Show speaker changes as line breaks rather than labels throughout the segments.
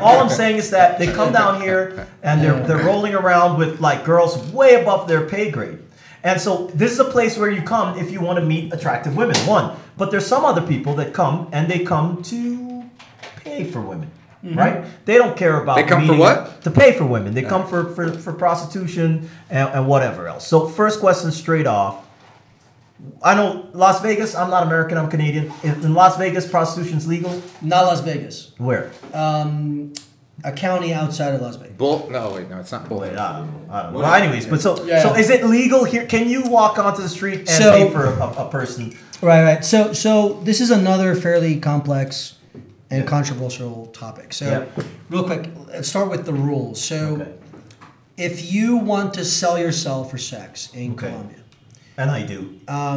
all I'm saying is that they come down here and they're rolling around with like girls way above their pay grade. And so this is a place where you come if you want to meet attractive women. One, but there's some other people that come and they come to pay for women, right? They don't care about.
They come for what?
To pay for women. They come for prostitution and whatever else. So first question straight off. I know Las Vegas. I'm not American. I'm Canadian. In Las Vegas, prostitution's legal.
Not Las Vegas.
Where?
A county outside of Las Vegas.
No, it's not Bull.
Wait, I don't know. Well, anyways, but so is it legal here? Can you walk onto the street and pay for a person?
Right. So this is another fairly complex and controversial topic. So real quick, let's start with the rules. So if you want to sell yourself for sex in Colombia,
and I do,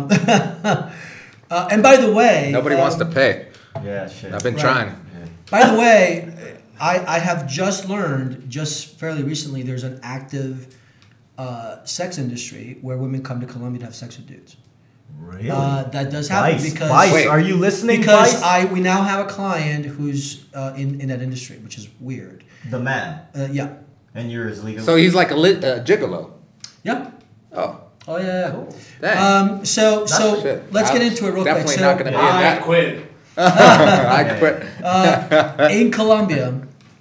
and by the way,
nobody wants to pay.
Yeah, shit.
I've been trying.
Yeah.
By the way, I have just learned, just fairly recently, there's an active sex industry where women come to Colombia to have sex with dudes.
Really?
That does happen because
Vice, are you listening?
Because
Vice?
we now have a client who's in that industry, which is weird.
The man.
Yeah.
And you're his legal.
So he's like a gigolo.
Yeah.
Oh.
Oh yeah.
Cool.
Dang.
So
Shit.
let's get into it real quick.
Definitely
So,
not going to be in
I
that.
quit.
I quit.
in Colombia,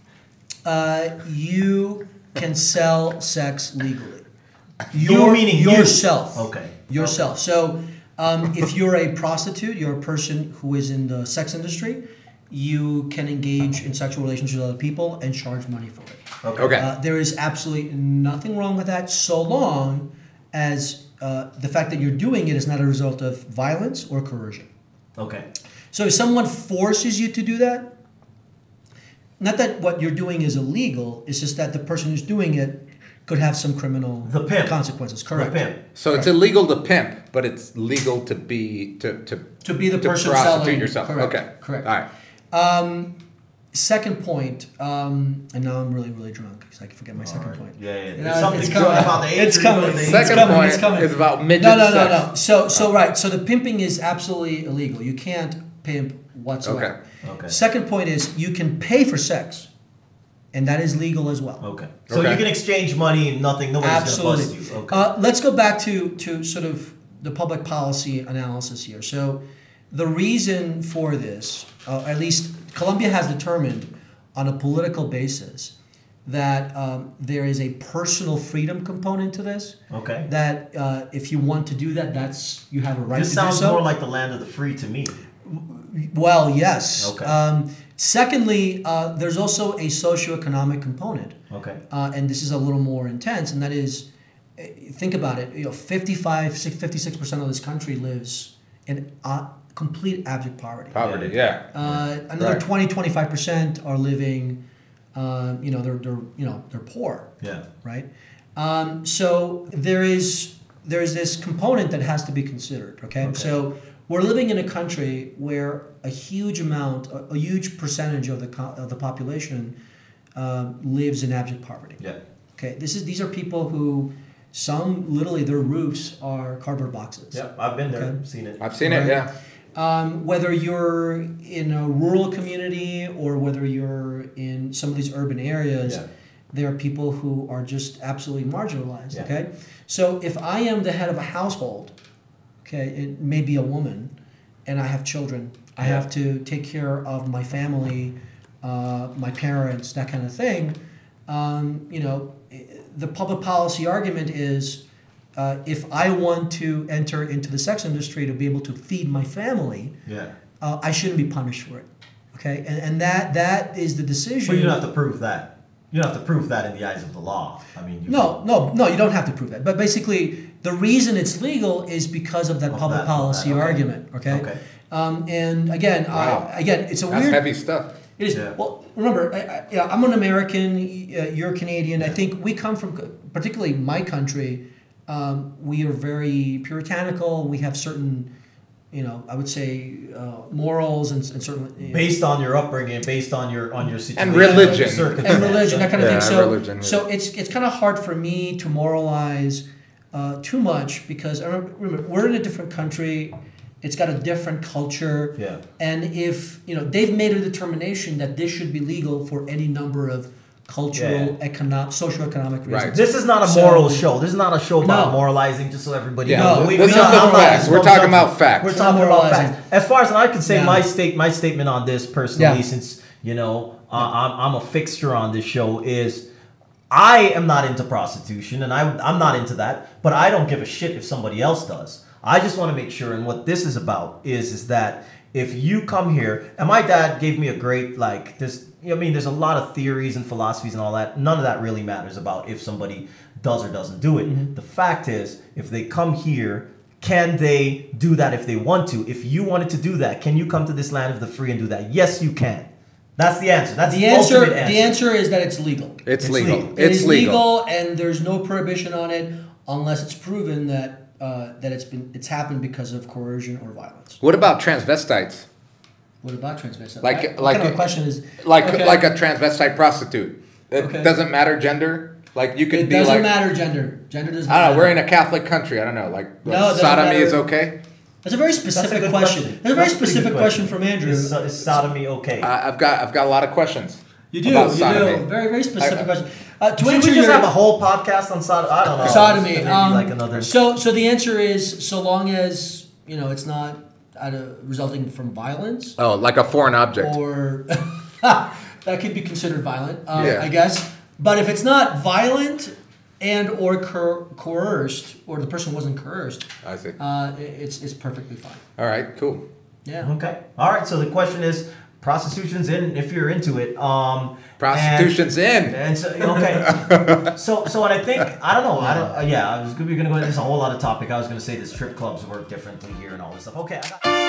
you can sell sex legally.
Meaning
yourself.
Okay.
Yourself. So if you're a prostitute, you're a person who is in the sex industry, you can engage in sexual relationships with other people and charge money for it.
Okay.
There is absolutely nothing wrong with that so long as the fact that you're doing it is not a result of violence or coercion.
Okay.
So if someone forces you to do that, not that what you're doing is illegal, it's just that the person who's doing it could have some criminal consequences. Correct.
The pimp.
So it's illegal to pimp, but it's legal to be to
be the person
prostitute
selling
yourself.
Correct.
Okay.
Correct.
All right.
Second point, and now I'm really drunk because I can forget my second point.
Yeah.
You know,
There's something
it's
good
coming.
about the age.
It's coming.
The age.
Second point
it's coming.
is about midget
No.
sex.
So the pimping is absolutely illegal. You can't pimp whatsoever.
Okay.
Second point is you can pay for sex, and that is legal as well.
Okay. So you can exchange money and nobody's going to
Absolutely.
bust you. Okay.
Let's go back to sort of the public policy analysis here. So the reason for this, at least Colombia has determined on a political basis that there is a personal freedom component to this.
Okay.
That if you want to do that, you have a right to do so.
This sounds more like the land of the free to me.
Well, yes.
Okay.
Secondly, there's also a socioeconomic component.
Okay.
And this is a little more intense, and that is, think about it. 56% of this country lives in complete abject poverty.
Poverty. Yeah.
Another 25% are living. They're poor.
Yeah.
Right. So there's this component that has to be considered. Okay. So we're living in a country where a huge percentage of the population lives in abject poverty.
Yeah.
Okay. These are people who some literally their roofs are cardboard boxes.
Yeah. I've been there. Seen it.
I've seen it. Yeah.
Whether you're in a rural community or whether you're in some of these urban areas, there are people who are just absolutely marginalized.
Yeah.
Okay, so if I am the head of a household, it may be a woman, and I have children, I have to take care of my family, my parents, that kind of thing. The public policy argument is, if I want to enter into the sex industry to be able to feed my family, I shouldn't be punished for it. Okay, and that is the decision.
But you don't have to prove that. You don't have to prove that in the eyes of the law. I mean,
no, you don't have to prove that. But basically, the reason it's legal is because of that public policy argument. Okay. And again, it's a
That's
weird.
heavy stuff.
It is.
Yeah.
Well, remember, I'm an American. You're Canadian. I think we come from, particularly my country. We are very puritanical. We have certain, I would say, morals and certain.
Based on your upbringing, based on your situation,
And religion.
That kind of thing. So,
religion,
so it's kind of hard for me to moralize too much because remember we're in a different country, It's got a different culture.
Yeah.
And if, they've made a determination that this should be legal for any number of cultural, socioeconomic reasons.
Right.
This is not a moral show. This is not a show about moralizing, just so everybody knows.
No, this is the facts. We're talking about facts.
We're talking about facts. As far as I can say, my statement on this personally, since I'm a fixture on this show, is I am not into prostitution, and I'm not into that. But I don't give a shit if somebody else does. I just want to make sure, and what this is about is that if you come here, and my dad gave me a great this. There's a lot of theories and philosophies and all that. None of that really matters about if somebody does or doesn't do it. Mm-hmm. The fact is, if they come here, can they do that if they want to? If you wanted to do that, can you come to this land of the free and do that? Yes, you can. That's the answer. That's the ultimate answer.
The answer is that it's legal.
It's legal.
It's legal, and there's no prohibition on it unless it's proven that it's happened because of coercion or violence.
What about transvestites?
What about transvestite?
What
kind of question is
like a transvestite prostitute? It doesn't matter gender. Like you could
it
be
doesn't
like
matter gender. Gender doesn't.
I don't know.
Matter.
We're in a Catholic country. I don't know. Sodomy is okay.
That's a very specific question. That's a very specific question from Andrew.
Is sodomy okay?
I've got a lot of questions.
You do. Very, very specific question.
Should we just have a whole podcast on sodomy? I don't know.
Sodomy.
Another.
So the answer is so long as it's not resulting from violence.
Oh, like a foreign object.
Or that could be considered violent, I guess. But if it's not violent and or coerced, or the person wasn't coerced,
I see.
It's perfectly fine.
All right. Cool.
Yeah.
Okay. All right. So the question is, prostitution's in if you're into it.
Prostitution's in.
And so okay. so and I think I don't know. I was gonna go into this a whole lot of topic. I was gonna say the strip clubs work differently here and all this stuff. Okay.